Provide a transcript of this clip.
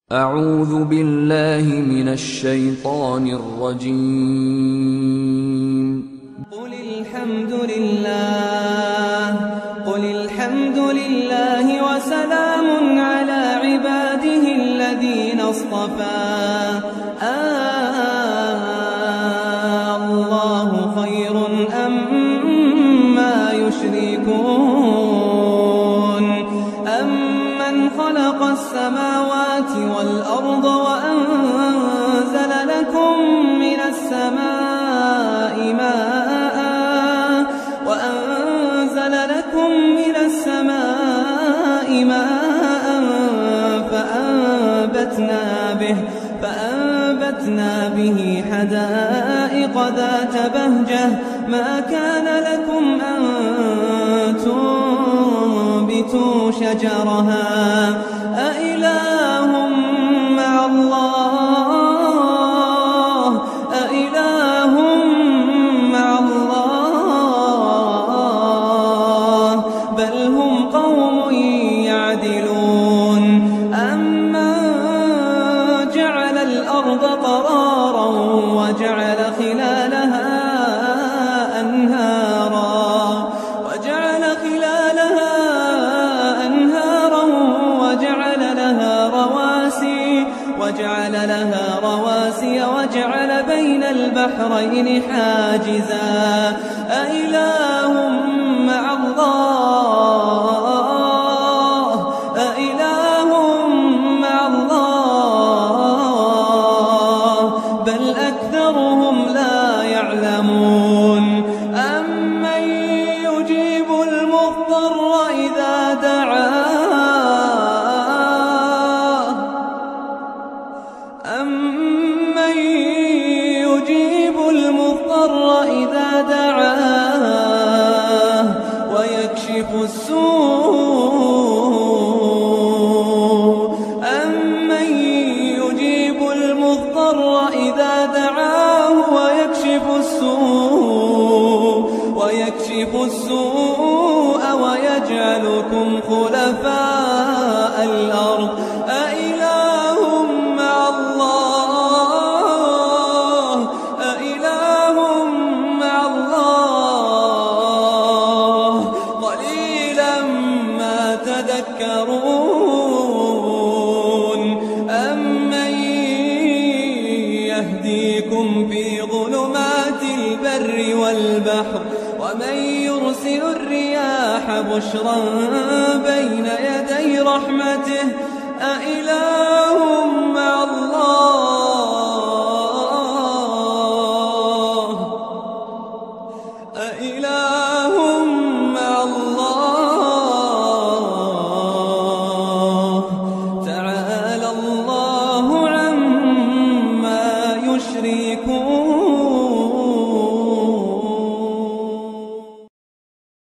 أعوذ بالله من الشيطان الرجيم. قل الحمد لله وسلام على عباده الذين اصطفى. الله خير أما يشركون. أمن خلق السماوات والأرض وأنزل لكم من السماء ماء فأنبتنا به حدائق ذات بهجة ما كان لكم أن تنبتوا شجرها أإله مع الله بل هم قوم يعدلون. أمن جعل الأرض قرارا وجعل خلالها أنهارا وجعل لها رواسي وجعل بين البحرين حاجزا أإله مع الله بل أكثرهم لا يعلمون. أمن يجيب المضطر إذا دعاه ويكشف السوء. أمن يجيب المضطر إذا دعاه ويكشف السوء ويجعلكم خلفاء الأرض أإله مع الله قليلا ما تذكرون. أمن يهديكم في ظلمات البر والبحر ومن يرسل الرياح بشرا بين يدي رحمته أإله مع الله تعالى الله عما يشركون.